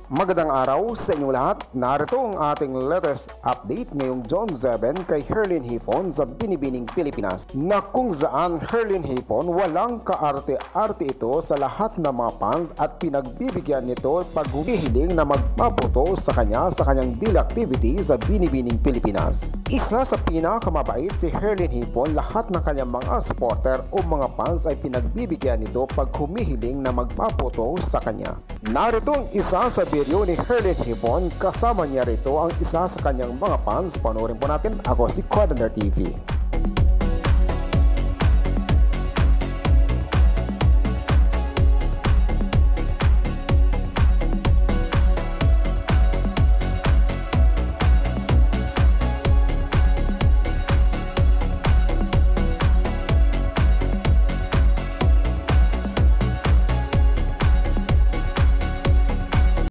Magandang araw sa inyong lahat. Narito ang ating latest update ngayong June 7 kay Herlene Hipon sa Binibining Pilipinas, na kung saan Herlene Hipon walang kaarte-arte ito sa lahat ng mga fans at pinagbibigyan nito pag humihiling na magpaputo sa kanyang daily activity sa Binibining Pilipinas. Isa sa pinakamabait si Herlene Hipon, lahat ng kanyang mga supporter o mga fans ay pinagbibigyan nito pag humihiling na magpaputo sa kanya. Narito ang isa sa video ni Herlene Hipon, kasama niya rito ang isa sa kanyang mga fans. Panoorin po natin. Ako si Coordinator TV.